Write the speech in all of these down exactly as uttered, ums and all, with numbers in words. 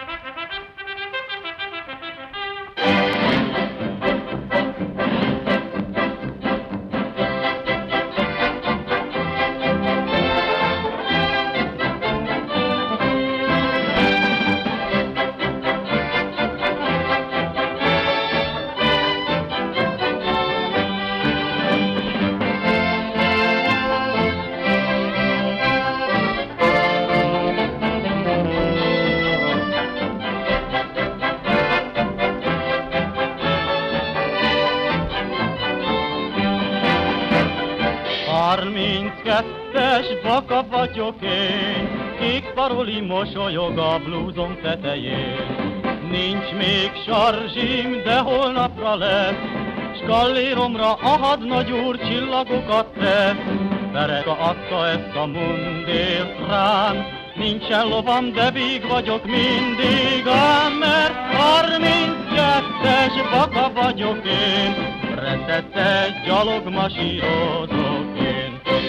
harminckettes baka vagyok én, kék paroli mosolyog a blúzom tetején. Nincs még sarzsim, de holnapra lesz, s kalléromra a hadnagy úr csillagokat tesz. Pereka adta ezt a mundért rám, nincsen lovam, de víg vagyok mindig, ám mert harminckettes baka vagyok én, retette gyalogmasírozok én.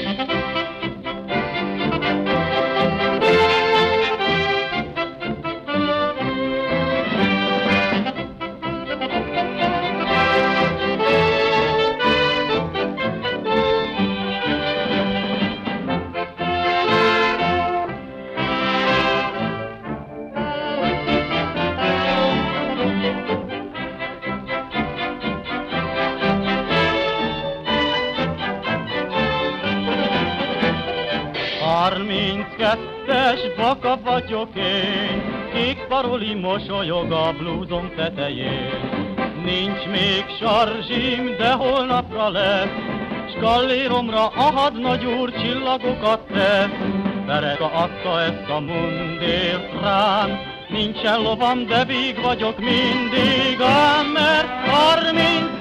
harminckettes baka vagyok én, kék paroli mosolyog a blúzom tetején. Nincs még sarzsim, de holnapra lesz, s kalléromra a hadnagy úr csillagokat tesz. Pereka adta ezt a mundért rám, nincsen lovam, de víg vagyok mindig, ám mert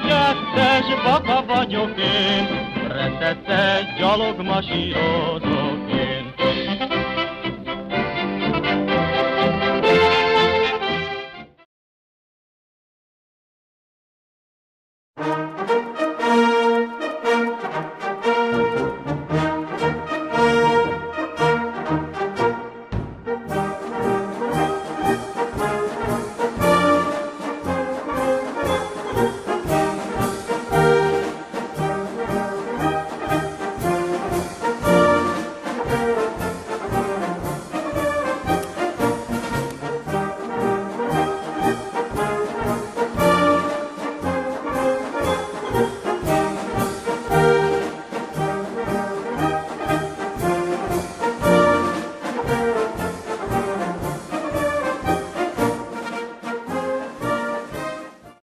harminckettes baka vagyok én, retette gyalogmasírozok.